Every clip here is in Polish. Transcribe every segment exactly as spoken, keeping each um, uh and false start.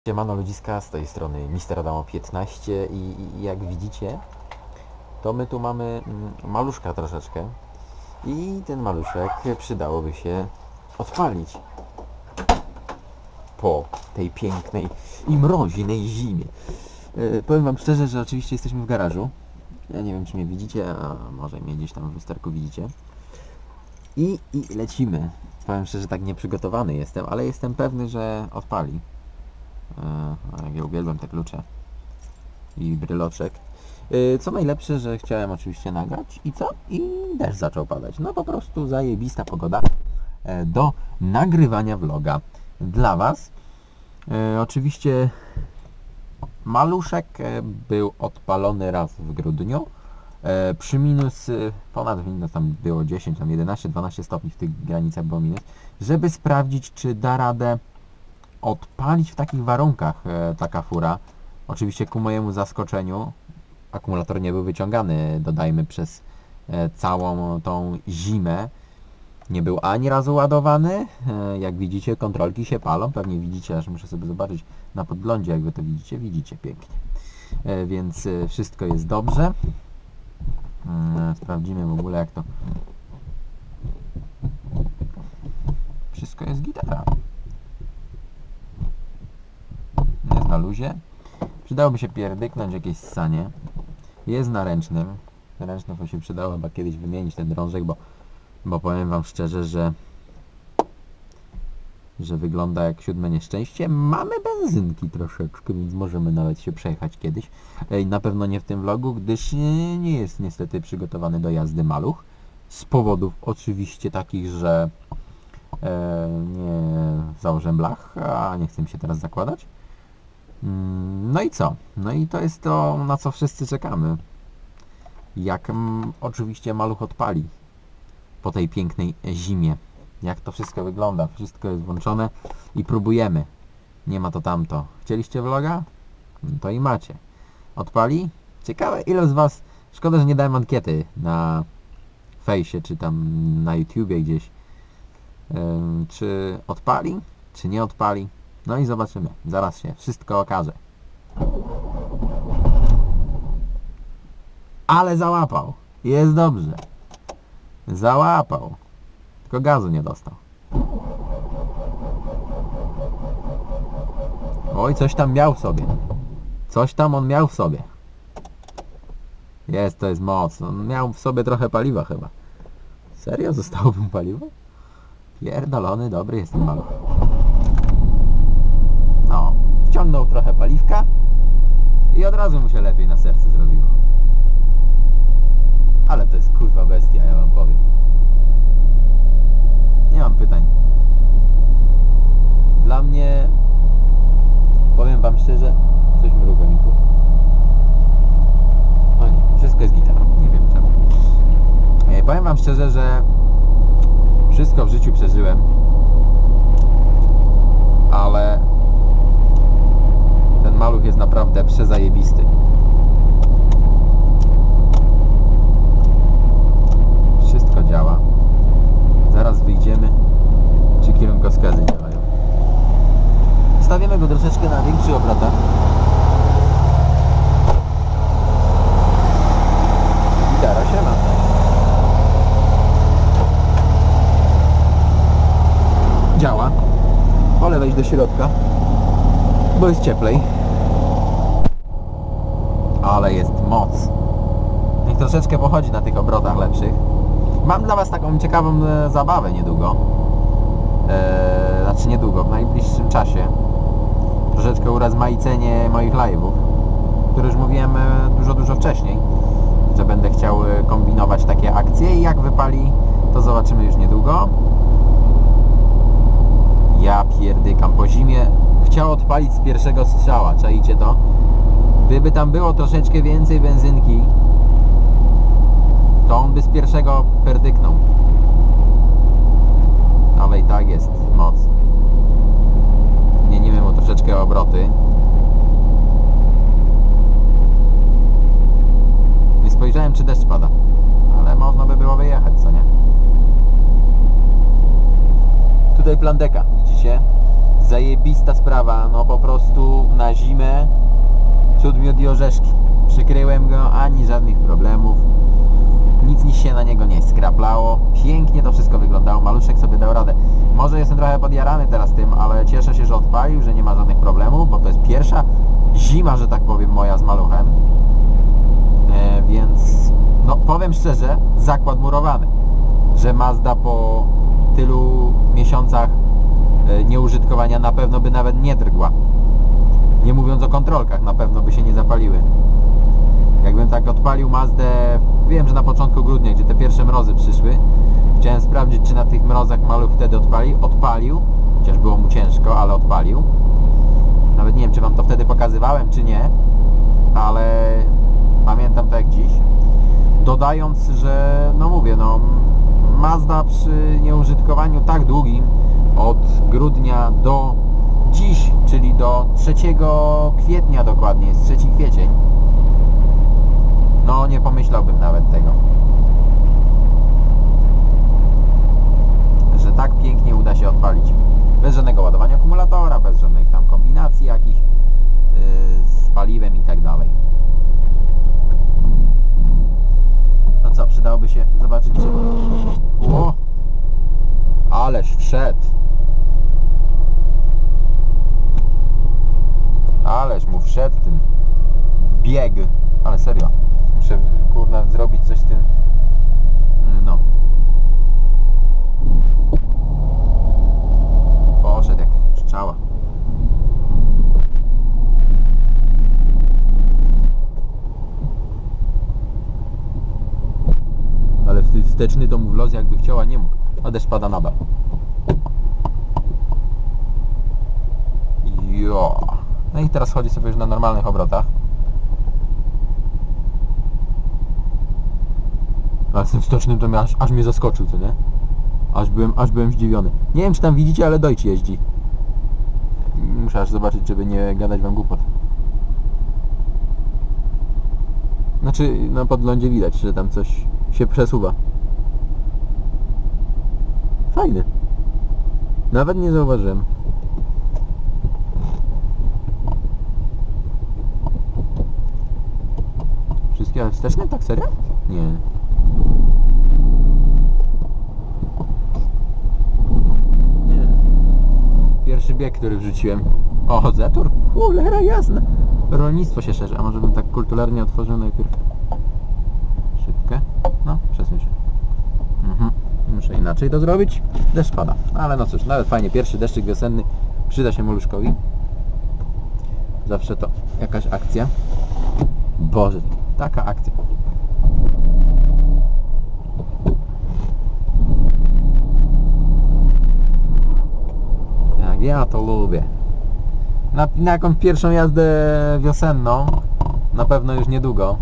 Siemano ludziska, z tej strony mister Adamo piętnaście i, i jak widzicie, to my tu mamy mm, maluszka troszeczkę i ten maluszek przydałoby się odpalić po tej pięknej i mroźnej zimie. Yy, powiem wam szczerze, że oczywiście jesteśmy w garażu. Ja nie wiem, czy mnie widzicie, a może mnie gdzieś tam w lusterku widzicie. I, i lecimy. Powiem szczerze, tak nieprzygotowany jestem, ale jestem pewny, że odpali. Jak ja uwielbiam te klucze i bryloczek. Co najlepsze, że chciałem oczywiście nagrać i co? I deszcz zaczął padać. No po prostu zajebista pogoda do nagrywania vloga dla Was. Oczywiście maluszek był odpalony raz w grudniu przy minus ponad minus, tam było dziesięć, tam jedenaście, dwanaście stopni, w tych granicach było minus, żeby sprawdzić, czy da radę odpalić w takich warunkach e, taka fura. Oczywiście ku mojemu zaskoczeniu akumulator nie był wyciągany, dodajmy, przez e, całą tą zimę. Nie był ani razu ładowany. E, jak widzicie, kontrolki się palą. Pewnie widzicie, aż muszę sobie zobaczyć na podglądzie, jak wy to widzicie. Widzicie pięknie. E, więc e, wszystko jest dobrze. E, sprawdzimy w ogóle, jak to... Wszystko jest gitara. Jest na luzie. Przydałoby się pierdyknąć jakieś ssanie. Jest na ręcznym. Ręcznym to się przydało chyba kiedyś wymienić ten drążek, bo, bo powiem wam szczerze, że że wygląda jak siódme nieszczęście. Mamy benzynki troszeczkę, więc możemy nawet się przejechać kiedyś. I na pewno nie w tym vlogu, gdyż nie, nie jest niestety przygotowany do jazdy maluch. Z powodów oczywiście takich, że e, nie założę blach, a nie chcę mi się teraz zakładać. No i co? No i to jest to, na co wszyscy czekamy. Jak mm, oczywiście maluch odpali po tej pięknej zimie. Jak to wszystko wygląda. Wszystko jest włączone i próbujemy. Nie ma to tamto. Chcieliście vloga? No to i macie. Odpali? Ciekawe, ile z was... Szkoda, że nie dałem ankiety na fejsie, czy tam na YouTubie gdzieś. Yy, czy odpali? Czy nie odpali? No i zobaczymy. Zaraz się wszystko okaże. Ale załapał. Jest dobrze. Załapał. Tylko gazu nie dostał. Oj, coś tam miał w sobie. Coś tam on miał w sobie. Jest, to jest moc. On miał w sobie trochę paliwa chyba. Serio? Zostało mu paliwo? Pierdolony, dobry jest ten maluch. No, wciągnął trochę paliwka i od razu mu się lepiej na serce zrobiło. Ale to jest kurwa bestia, ja wam powiem. Nie mam pytań. Dla mnie, powiem wam szczerze, coś mruga mi tu. O nie, wszystko jest gitara, nie wiem czemu. E, powiem wam szczerze, że wszystko w życiu przeżyłem, ale ten maluch jest naprawdę przezajebisty. Wszystko działa. Zaraz wyjdziemy, czy kierunkowskazy działają. Stawimy go troszeczkę na większych obrotach. Gitara się ma. Działa. Wolę wejść do środka, bo jest cieplej. Ale jest moc. Niech troszeczkę pochodzi na tych obrotach lepszych. Mam dla was taką ciekawą e, zabawę niedługo. E, znaczy niedługo, w najbliższym czasie. Troszeczkę urozmaicenie moich live'ów, które już mówiłem e, dużo, dużo wcześniej, że będę chciał e, kombinować takie akcje i jak wypali, to zobaczymy już niedługo. Ja pierdykam, po zimie chciał odpalić z pierwszego strzała, czaicie to? Gdyby tam było troszeczkę więcej benzynki, to on by z pierwszego perdyknął. Ale i tak jest moc. Zmienimy mu troszeczkę obroty. Nie spojrzałem, czy deszcz pada, ale można by było wyjechać, co nie? Tutaj plandeka, widzicie? Zajebista sprawa, no po prostu na zimę cud miód i orzeszki. Przykryłem go, ani żadnych problemów. Nic, nic się na niego nie skraplało. Pięknie to wszystko wyglądało. Maluszek sobie dał radę. Może jestem trochę podjarany teraz tym, ale cieszę się, że odpalił, że nie ma żadnych problemów, bo to jest pierwsza zima, że tak powiem, moja z maluchem. E, więc, no powiem szczerze, zakład murowany, że Mazda po tylu miesiącach e, nieużytkowania na pewno by nawet nie drgła. Nie mówiąc o kontrolkach, na pewno by się nie zapaliły. Jakbym tak odpalił Mazdę, wiem, że na początku grudnia, gdzie te pierwsze mrozy przyszły, chciałem sprawdzić, czy na tych mrozach maluch wtedy odpali. Odpalił, chociaż było mu ciężko, ale odpalił. Nawet nie wiem, czy wam to wtedy pokazywałem, czy nie, ale pamiętam to jak dziś. Dodając, że, no mówię, no Mazda przy nieużytkowaniu tak długim, od grudnia do dziś, czyli do trzeciego kwietnia dokładnie, jest trzeci kwiecień, no nie pomyślałbym nawet tego, że tak pięknie uda się odpalić. Bez żadnego ładowania akumulatora, bez żadnych tam kombinacji jakichś yy, z paliwem i tak dalej. No co, przydałoby się zobaczyć, czy... O! Ależ wszedł! Ależ mu wszedł ten bieg. Ale serio, muszę kurna zrobić coś z tym. No. Poszedł jak strzała. Ale wsteczny to mu w los jakby chciał, a nie mógł. A deszcz pada nadal. Jo. No i teraz chodzi sobie już na normalnych obrotach. Ale z tym wstecznym to mnie aż, aż mnie zaskoczył, co nie? Aż byłem, aż byłem zdziwiony. Nie wiem, czy tam widzicie, ale Deutsch jeździ. Muszę aż zobaczyć, żeby nie gadać wam głupot. Znaczy, na podglądzie widać, że tam coś się przesuwa. Fajny. Nawet nie zauważyłem. Wszystkie wsteczne? Tak serio? Nie. Nie. Pierwszy bieg, który wrzuciłem. O, Zetor? Cholera jasna. Rolnictwo się szerzy. A może bym tak kulturalnie otworzył najpierw szybkę? No, przesuń się. Mhm. Muszę inaczej to zrobić. Deszcz pada. Ale no cóż, nawet fajnie. Pierwszy deszczyk wiosenny przyda się maluszkowi. Zawsze to jakaś akcja. Boże, taka akcja. Jak ja to lubię. Na, na jaką pierwszą jazdę wiosenną, na pewno już niedługo.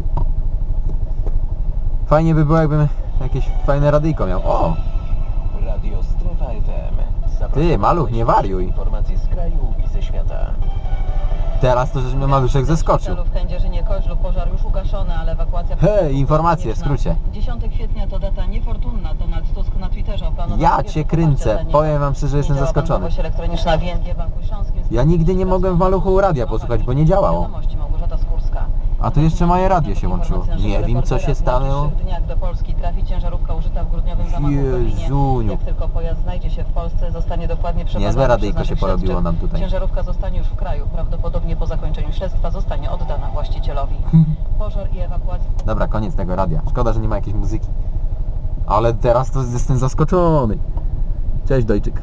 Fajnie by było, jakbym jakieś fajne radyjko miał. O! Radio Strefa F M. Ty, maluch, nie wariuj. Informacje z kraju i ze świata. Teraz to, żeś mnie maluszek zaskoczył. W Kędzierzynie Koźlu pożar już ugaszony, ale ewakuacja... Hej, informacje w skrócie. dziesiątego kwietnia to data niefortunna. Donald Tusk na Twitterze oplanował... Ja cię kręcę. Powiem wam szczerze, że jestem zaskoczony. Bankowość elektroniczna w I N G Banku Śląskim. Ja nigdy nie mogłem w maluchu radia posłuchać, bo nie działało. Wiadomości Małgorzata Skórska. A tu jeszcze moje radio się łączyło. Nie wiem, co się W stanęło. najbliższych dniach do Polski trafi ciężarówka użyta w grudniowym zamachu w Berlinie. Jezuniu. Jak tylko pojazd znajdzie się w Polsce, zostanie dokładnie przebadany. Niezłe radyjko przez się naszych porobiło śledczych. nam tutaj. Ciężarówka zostanie już w kraju. Prawdopodobnie po zakończeniu śledztwa zostanie oddana właścicielowi. Pożar i ewakuacja. Dobra, koniec tego radia. Szkoda, że nie ma jakiejś muzyki. Ale teraz to jestem zaskoczony. Cześć, Dojczyk.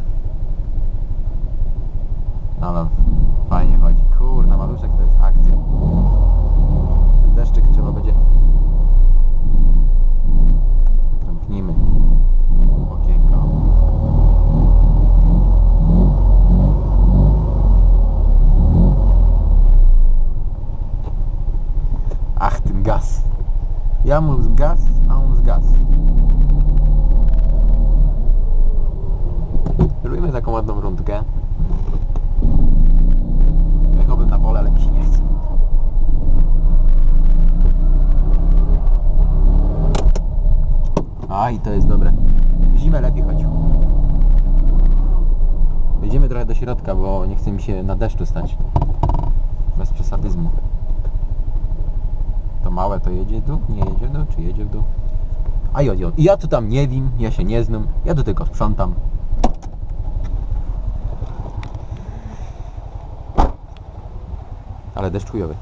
Ale fajnie chodzi. Kurna, maluszek to jest akcja. Ten deszczyk trzeba będzie... Zamknijmy okienko. Ach, ten gaz. Ja mu z gaz, a on z gaz. Robimy taką ładną rundkę. Jechałbym na pole, ale mi się nie chce. A i to jest dobre. W zimę lepiej chodził. Wejdziemy trochę do środka, bo nie chce mi się na deszczu stać. Bez przesadyzmu. To małe to jedzie w dół? Nie jedzie w dół? Czy jedzie w dół? A jo, jo. Ja tu tam nie wiem, ja się nie znam. Ja tu tylko sprzątam. Ale deszcz chujowy.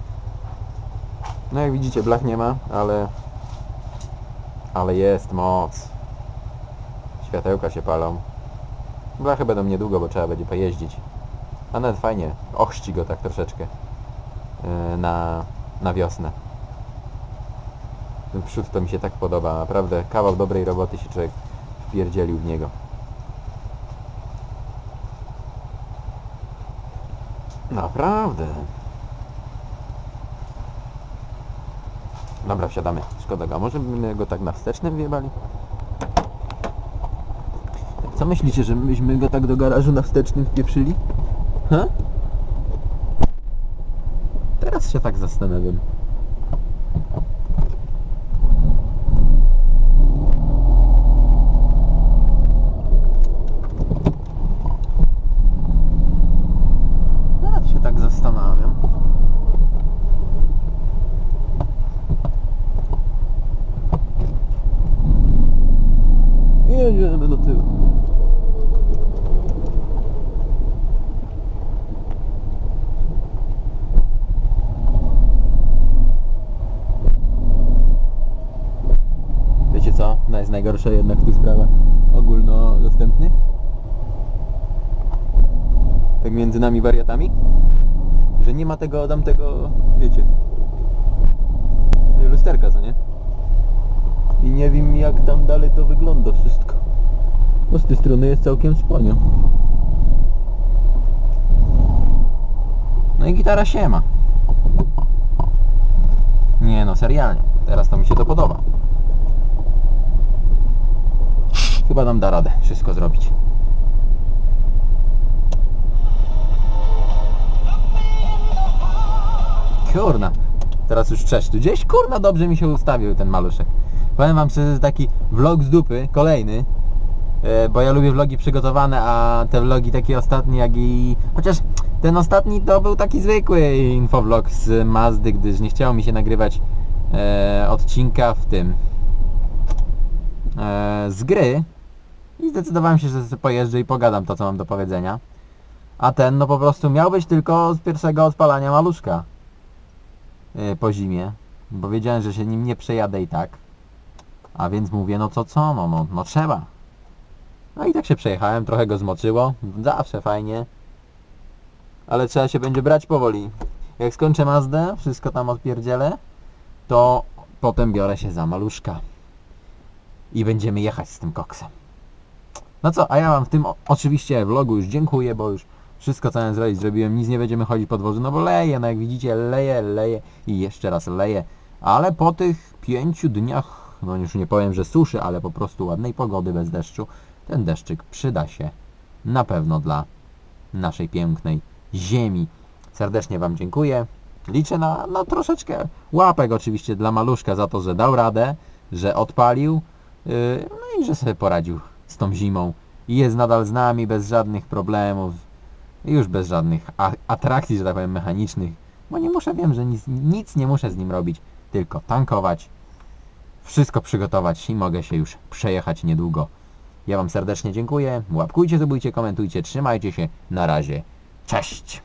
No jak widzicie, blach nie ma, ale... Ale jest moc. Światełka się palą. Blachy będą niedługo, bo trzeba będzie pojeździć. A nawet fajnie, ochrzci go tak troszeczkę. Yy, na, na wiosnę. Ten przód to mi się tak podoba. Naprawdę kawał dobrej roboty się człowiek wpierdzielił w niego. Naprawdę. Dobra, wsiadamy. Szkoda go. Może byśmy go tak na wstecznym wjebali? Co myślicie, że myśmy go tak do garażu na wstecznym wpieprzyli? Ha? Teraz się tak zastanawiam. Teraz się tak zastanawiam. Jedziemy do tyłu. Wiecie co? No jest najgorsza jednak w tych sprawach ogólnodostępny. Tak między nami wariatami, że nie ma tego, tamtego, wiecie, lusterka, co nie? I nie wiem jak tam dalej to wygląda wszystko. Bo z tej strony jest całkiem spłonio. No i gitara się ma. Nie no, serialnie. Teraz to mi się to podoba. Chyba nam da radę wszystko zrobić. Kurna. Teraz już czeszcz. Gdzieś kurna dobrze mi się ustawił ten maluszek. Powiem wam, że to jest taki vlog z dupy, kolejny. Bo ja lubię vlogi przygotowane, a te vlogi takie ostatnie jak i... Chociaż ten ostatni to był taki zwykły infovlog z Mazdy, gdyż nie chciało mi się nagrywać e, odcinka w tym e, z gry. I zdecydowałem się, że sobie pojeżdżę i pogadam to, co mam do powiedzenia. A ten no po prostu miał być tylko z pierwszego odpalania maluszka e, po zimie. Bo wiedziałem, że się nim nie przejadę i tak. A więc mówię, no to co, no, no, no trzeba. No i tak się przejechałem, trochę go zmoczyło, zawsze fajnie. Ale trzeba się będzie brać powoli. Jak skończę Mazdę, wszystko tam odpierdzielę, to potem biorę się za maluszka. I będziemy jechać z tym koksem. No co, a ja wam w tym o, oczywiście vlogu już dziękuję, bo już wszystko co miałem zrobić zrobiłem, nic nie będziemy chodzić po dworzu, no bo leje, no jak widzicie leje, leje i jeszcze raz leje. Ale po tych pięciu dniach, no już nie powiem, że suszy, ale po prostu ładnej pogody bez deszczu, ten deszczyk przyda się na pewno dla naszej pięknej ziemi. Serdecznie wam dziękuję. Liczę na, na troszeczkę łapek oczywiście dla maluszka za to, że dał radę, że odpalił, yy, no i że sobie poradził z tą zimą. I jest nadal z nami bez żadnych problemów, już bez żadnych atrakcji, że tak powiem, mechanicznych. Bo nie muszę, wiem, że nic, nic nie muszę z nim robić, tylko tankować, wszystko przygotować i mogę się już przejechać niedługo. Ja wam serdecznie dziękuję, łapkujcie, subujcie, komentujcie, trzymajcie się, na razie, cześć!